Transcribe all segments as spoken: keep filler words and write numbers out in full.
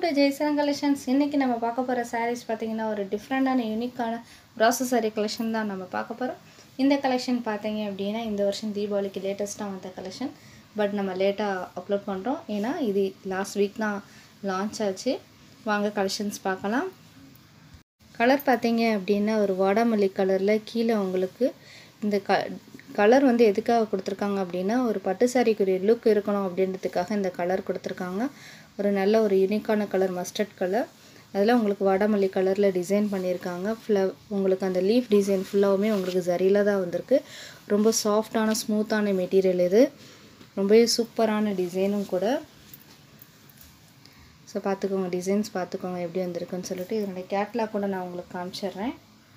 Welcome to Jaison collections. இன்றைக்கி நம்ம பார்க்க போகிற சாரீஸ் பார்த்திங்கன்னா ஒரு டிஃப்ரெண்ட்டான யூனிக்கான ப்ராசஸ் சாரீ கலெக்ஷன் தான் நம்ம பார்க்க போகிறோம். இந்த கலெக்ஷன் பார்த்தீங்க அப்படின்னா இந்த வருஷம் தீபாவளிக்கு லேட்டஸ்ட்டாக வந்த கலெக்ஷன். பட் நம்ம லேட்டாக அப்லோட் பண்ணுறோம், ஏன்னா இது லாஸ்ட் வீக் தான் லான்ச் ஆச்சு. வாங்க கலெக்ஷன்ஸ் பார்க்கலாம். கலர் பார்த்தீங்க அப்படின்னா ஒரு வாடாமல்லி கலரில் கீழே உங்களுக்கு இந்த க கலர் வந்து எதுக்காக கொடுத்துருக்காங்க அப்படின்னா ஒரு பட்டு சாரிக்குரிய லுக் இருக்கணும் அப்படின்றதுக்காக இந்த கலர் கொடுத்துருக்காங்க. ஒரு நல்ல ஒரு யூனிக்கான கலர், மஸ்டர்ட் கலர். அதில் உங்களுக்கு வாடாமல்லி கலரில் டிசைன் பண்ணியிருக்காங்க. ஃபுல்லாக உங்களுக்கு அந்த லீஃப் டிசைன் ஃபுல்லாகவுமே உங்களுக்கு ஜரியில் தான் வந்திருக்கு. ரொம்ப சாஃப்டான ஸ்மூத்தான மெட்டீரியல் இது, ரொம்பவே சூப்பரான டிசைனும் கூட. ஸோ பார்த்துக்கோங்க, டிசைன்ஸ் பார்த்துக்கோங்க எப்படி வந்திருக்குன்னு சொல்லிட்டு. இதனுடைய கேட்லாக் கூட நான் உங்களுக்கு காமிச்சிட்றேன்.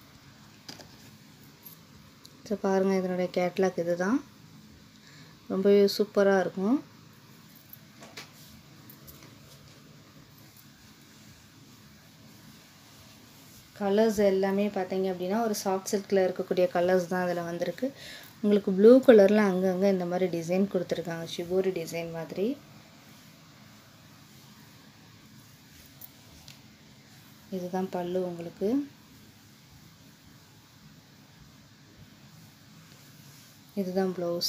ஸோ பாருங்கள், இதனுடைய கேட்லாக் இது தான், ரொம்பவே சூப்பராக இருக்கும். கலர்ஸ் எல்லாமே பார்த்தீங்க அப்படின்னா ஒரு சாஃப்ட் சில்கில் இருக்கக்கூடிய கலர்ஸ் தான் அதில் வந்திருக்கு. உங்களுக்கு ப்ளூ கலரில் அங்கங்கே இந்த மாதிரி டிசைன் கொடுத்துருக்காங்க, ஷிபோரி டிசைன் மாதிரி. இதுதான் பல்லு உங்களுக்கு. இதுதான் ப்ளவுஸ்.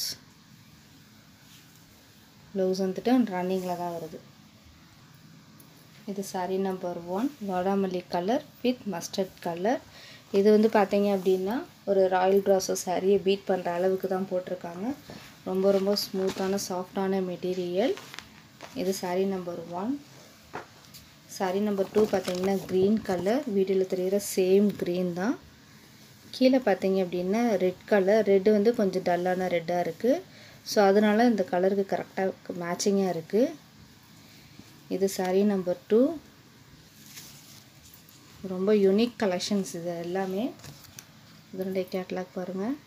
ப்ளவுஸ் வந்துட்டு ரன்னிங்கில் தான் வருது. இது சாரீ நம்பர் ஒன், வாடாமல்லி கலர் வித் மஸ்டர்ட் கலர். இது வந்து பார்த்தீங்க அப்படின்னா ஒரு ராயல் ப்ராசோ சாரியை பீட் பண்ணுற அளவுக்கு தான் போட்டிருக்காங்க. ரொம்ப ரொம்ப ஸ்மூத்தான சாஃப்டான மெட்டீரியல். இது sari number one. Sari number two பார்த்தீங்கன்னா க்ரீன் கலர், வீடியோவில் தெரிகிற சேம் க்ரீன் தான். கீழே பார்த்தீங்க அப்படின்னா ரெட் கலர். ரெட்டு வந்து கொஞ்சம் டல்லான ரெட்டாக இருக்குது. ஸோ அதனால் இந்த கலருக்கு கரெக்டாக மேட்சிங்காக இருக்குது. இது சாரீ நம்பர் டூ. ரொம்ப யூனிக் கலெக்ஷன்ஸ் இது எல்லாமே. இதனுடைய கேட்லாக் பாருங்கள்.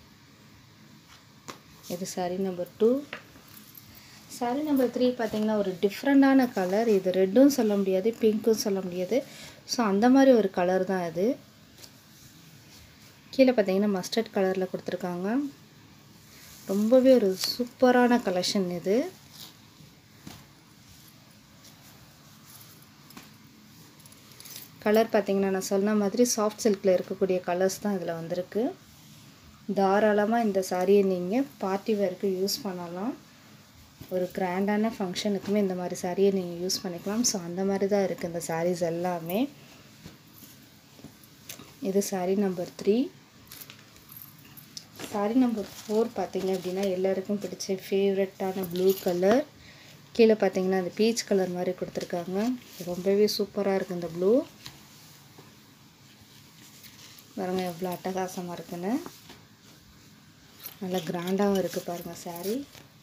இது sari number two. Sari number three பார்த்திங்கன்னா ஒரு டிஃப்ரெண்ட்டான கலர். இது ரெட்டும் சொல்ல முடியாது, பிங்க்கும் சொல்ல முடியாது. ஸோ அந்த மாதிரி ஒரு கலர் தான் இது. கீழே பார்த்தீங்கன்னா மஸ்டர்ட் கலரில் கொடுத்துருக்காங்க. ரொம்பவே ஒரு சூப்பரான கலெக்ஷன் இது. கலர் பார்த்திங்கன்னா நான் சொன்ன மாதிரி சாஃப்ட் சில்கில் இருக்கக்கூடிய கலர்ஸ் தான் இதில் வந்திருக்கு. தாராளமாக இந்த சாரியை நீங்கள் பார்ட்டி வேருக்கு யூஸ் பண்ணலாம். ஒரு கிராண்டான ஃபங்க்ஷனுக்குமே இந்த மாதிரி சாரியை நீங்கள் யூஸ் பண்ணிக்கலாம். ஸோ அந்த மாதிரி தான் இருக்குது இந்த சாரீஸ் எல்லாமே. இது sari number three. Sari number four பார்த்தீங்க அப்படின்னா எல்லாருக்கும் பிடிச்ச ஃபேவரட்டான ப்ளூ கலர். கீழே பார்த்தீங்கன்னா அந்த பீச் கலர் மாதிரி கொடுத்துருக்காங்க. ரொம்பவே சூப்பராக இருக்குது இந்த ப்ளூ. பாருங்கள் எவ்வளோ அட்டகாசமாக இருக்குன்னு. நல்லா கிராண்டாகவும் இருக்குது பாருங்கள் சாரீ.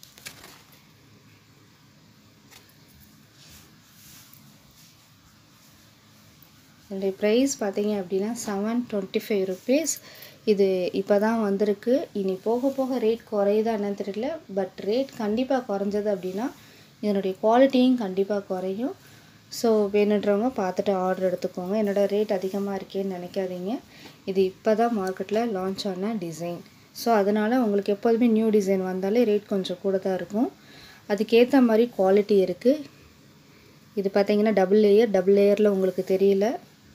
இதனுடைய ப்ரைஸ் பார்த்தீங்க அப்படின்னா செவன் டுவெண்ட்டி ஃபைவ் ருபீஸ். இது இப்போ தான் வந்திருக்கு. இனி போக போக ரேட் குறையுதா என்னன்னு தெரியல. பட் ரேட் கண்டிப்பாக குறைஞ்சது அப்படின்னா இதனுடைய குவாலிட்டியும் கண்டிப்பாக குறையும். ஸோ வேணுன்றவங்க பார்த்துட்டு ஆர்டர் எடுத்துக்கோங்க. என்னோடய ரேட் அதிகமாக இருக்கேன்னு நினைக்காதீங்க. இது இப்போ தான் மார்க்கெட்டில் லான்ச் ஆன டிசைன். ஸோ அதனால் உங்களுக்கு எப்போதுமே நியூ டிசைன் வந்தாலே ரேட் கொஞ்சம் கூட தான் இருக்கும். அதுக்கேற்ற மாதிரி குவாலிட்டி இருக்குது. இது பார்த்தீங்கன்னா டபுள் லேயர். டபுள் லேயரில் உங்களுக்கு தெரியல,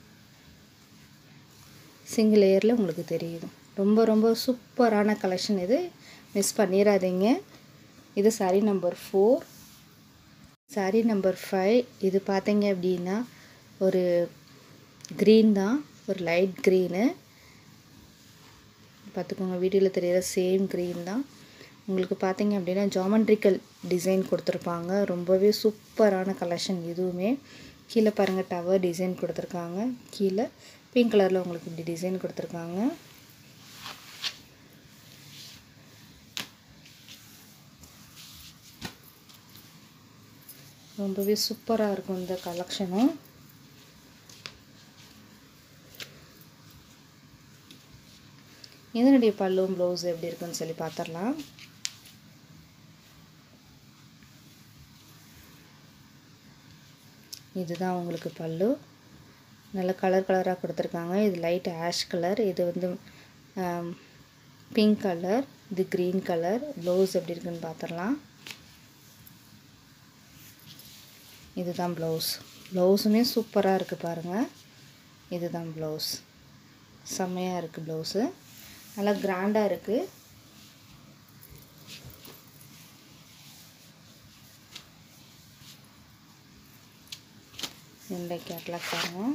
சிங்கிள் லேயரில் உங்களுக்கு தெரியுது. ரொம்ப ரொம்ப சூப்பரான கலெக்ஷன் இது, மிஸ் பண்ணிடாதீங்க. இது sari number four. Sari number five. இது பார்த்தீங்க அப்படின்னா ஒரு க்ரீன் தான், ஒரு லைட் க்ரீனு. பார்த்துக்கோங்க, வீடியோவில் தெரிகிற சேம் க்ரீன் தான். உங்களுக்கு பார்த்தீங்க அப்படின்னா ஜாமெண்ட்ரிக்கல் டிசைன் கொடுத்துருப்பாங்க. ரொம்பவே சூப்பரான கலெக்ஷன் இதுவுமே. கீழே பாருங்கள் டவர் டிசைன் கொடுத்துருக்காங்க. கீழே பிங்க் கலரில் உங்களுக்கு இப்படி டிசைன் கொடுத்துருக்காங்க. ரொம்பவே சூப்பராக இருக்கும் இந்த கலெக்ஷனும். இதனுடைய பல்லும் ப்ளவுஸ் எப்படி இருக்குன்னு சொல்லி பார்த்துடலாம். இதுதான் உங்களுக்கு பல்லு. நல்ல கலர் கலராக கொடுத்துருக்காங்க. இது லைட் ஆஷ் கலர், இது வந்து பிங்க் கலர், இது க்ரீன் கலர். ப்ளவுஸ் எப்படி இருக்குன்னு பார்த்துடலாம். இதுதான் ப்ளவுஸ். ப்ளவுஸுமே சூப்பராக இருக்குது பாருங்கள். இதுதான் ப்ளவுஸ். செம்மையாக இருக்குது ப்ளவுஸு. நல்லா கிராண்டாக இருக்குது. இந்த கேட்லாக் பாருங்கள்.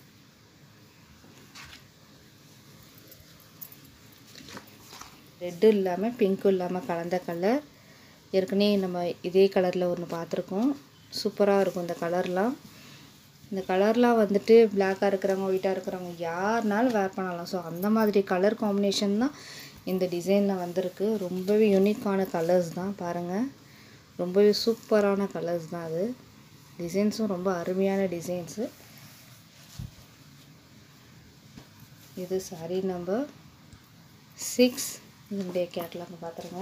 ரெட்டு இல்லாமல் பிங்க்கும் இல்லாமல் கலந்த கலர். ஏற்கனவே நம்ம இதே கலரில் ஒன்று பார்த்துருக்கோம். சூப்பராக இருக்கும் இந்த கலர்லாம். இந்த கலர்லாம் வந்துட்டு பிளாக்காக இருக்கிறவங்க ஒயிட்டாக இருக்கிறவங்க யாருனாலும் வேர் பண்ணலாம். ஸோ அந்த மாதிரி கலர் காம்பினேஷன் தான் இந்த டிசைனில் வந்திருக்கு. ரொம்பவே யூனிக்கான கலர்ஸ் தான் பாருங்கள். ரொம்பவே சூப்பரான கலர்ஸ் தான் அது. டிசைன்ஸும் ரொம்ப அருமையான டிசைன்ஸு. இது சாரீ நம்பர் சிக்ஸ். இதனுடைய கேட்லாக் பார்த்துருங்க.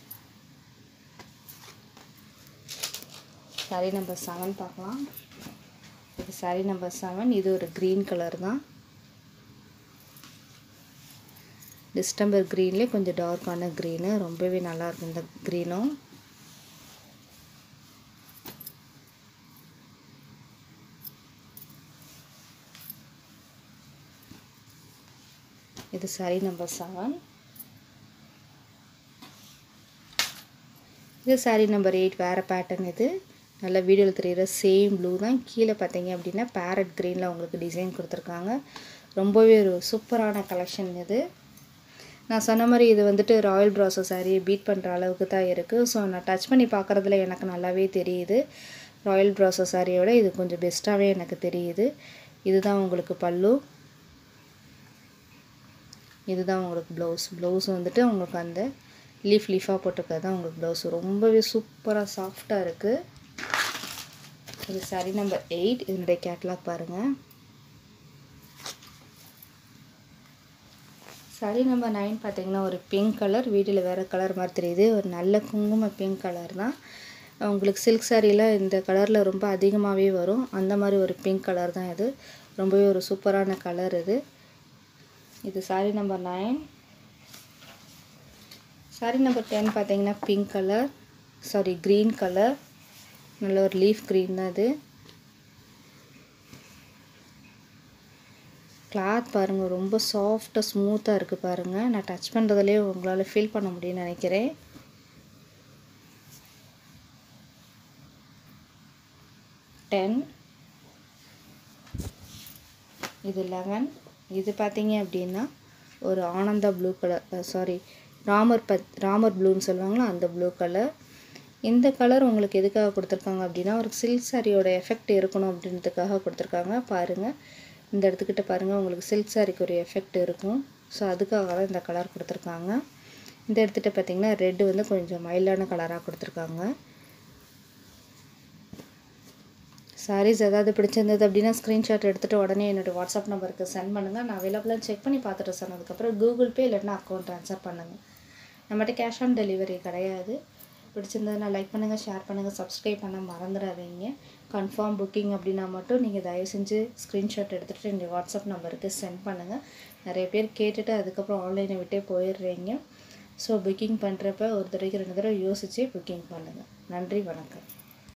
சாரீ நம்பர் செவன் பார்க்கலாம். இது சாரீ நம்பர் செவன். இது ஒரு க்ரீன் கலர் தான். டிஸ்டம்பர் க்ரீன்லேயே கொஞ்சம் டார்க்கான க்ரீனு. ரொம்பவே நல்லாயிருக்கும் இந்த க்ரீனும். இது சாரீ நம்பர் செவன். இது சாரீ நம்பர் எயிட். வேறு பேட்டர்ன். இது நல்ல வீடியோவில் தெரிகிற சேம் ப்ளூ தான். கீழே பார்த்தீங்க அப்படின்னா பேரட் க்ரீனில் உங்களுக்கு டிசைன் கொடுத்துருக்காங்க. ரொம்பவே ஒரு சூப்பரான கலெக்ஷன் இது. நான் சொன்ன மாதிரி இது வந்துட்டு ராயல் ப்ராசோ சாரியை பீட் பண்ணுற அளவுக்கு தான் இருக்குது. ஸோ நான் டச் பண்ணி பார்க்குறதுல எனக்கு நல்லாவே தெரியுது. ராயல் ப்ராசோ சாரியோட இது கொஞ்சம் பெஸ்ட்டாகவே எனக்கு தெரியுது. இதுதான் உங்களுக்கு பல்லு. இதுதான் உங்களுக்கு ப்ளவுஸ். ப்ளவுஸ் வந்துட்டு உங்களுக்கு அந்த லீஃப் லீஃபாக போட்டிருக்கிறது தான் உங்களுக்கு ப்ளவுஸ். ரொம்பவே சூப்பராக சாஃப்டாக இருக்குது. இது சாரீ நம்பர் எயிட். இதனுடைய கேட்லாக் பாருங்கள். சாரீ நம்பர் நைன் பார்த்தீங்கன்னா ஒரு பிங்க் கலர். வீடியோவில் வேறு கலர் மாதிரி தெரியுது. ஒரு நல்ல குங்கும பிங்க் கலர் தான். உங்களுக்கு சில்க் சாரியில் இந்த கலரில் ரொம்ப அதிகமாகவே வரும். அந்த மாதிரி ஒரு பிங்க் கலர் தான் இது. ரொம்பவே ஒரு சூப்பரான கலர் இது. இது sari number nine. Sari number ten பார்த்தீங்கன்னா pink colour, sorry green colour. நல்ல ஒரு லீஃப் க்ரீன் தான் இது. கிளாத் பாருங்கள், ரொம்ப சாஃப்டாக ஸ்மூத்தாக இருக்குது பாருங்கள். நான் டச் பண்ணுறதுலேயே உங்களால் ஃபீல் பண்ண முடியும்னு நினைக்கிறேன். டென். இது லெவன். இது பார்த்தீங்க அப்படின்னா ஒரு Ananda blue colour, sorry Ramar பத் ராமர் ப்ளூன்னு சொல்லுவாங்களா அந்த ப்ளூ கலர். இந்த கலர் உங்களுக்கு எதுக்காக கொடுத்துருக்காங்க அப்படின்னா ஒரு சில்க் சாரியோட எஃபெக்ட் இருக்கணும் அப்படின்றதுக்காக கொடுத்துருக்காங்க. பாருங்கள், இந்த இடத்துக்கிட்ட பாருங்கள், உங்களுக்கு சில்க் சாரிக்கு ஒரு எஃபெக்ட் இருக்கும். ஸோ அதுக்காக தான் இந்த கலர் கொடுத்துருக்காங்க. இந்த இடத்துக்கிட்ட பார்த்திங்கன்னா ரெட்டு வந்து கொஞ்சம் மைல்டான கலராக கொடுத்துருக்காங்க. சாரீஸ் ஏதாவது பிடிச்சிருந்தது அப்படின்னா ஸ்க்ரீன்ஷாட் எடுத்துகிட்டு உடனே என்னோடய வாட்ஸ்அப் நம்பருக்கு சென்ட் பண்ணுங்கள். நான் அவைலபிளாக செக் பண்ணி பார்த்துட்டு சொன்னதுக்கப்புறம் கூகுள் பே இல்லைன்னா அக்கௌண்ட் ட்ரான்ஸ்ஃபர் பண்ணுங்கள். நம்மகிட்ட கேஷ் ஆன் டெலிவரி கிடையாது. பிடிச்சிருந்ததுன்னா லைக் பண்ணுங்கள், ஷேர் பண்ணுங்கள், சப்ஸ்கிரைப் பண்ண மறந்துடாதீங்க. கன்ஃபார்ம் புக்கிங் அப்படின்னா மட்டும் நீங்கள் தயவு செஞ்சு ஸ்க்ரீன்ஷாட் எடுத்துகிட்டு என்னுடைய வாட்ஸ்அப் நம்பருக்கு சென்ட் பண்ணுங்கள். நிறைய பேர் கேட்டுட்டு அதுக்கப்புறம் ஆன்லைனை விட்டே போயிடுறீங்க. ஸோ புக்கிங் பண்ணுறப்ப ஒரு தடவைக்கு ரெண்டு தடவை யோசித்து புக்கிங் பண்ணுங்கள். நன்றி, வணக்கம்.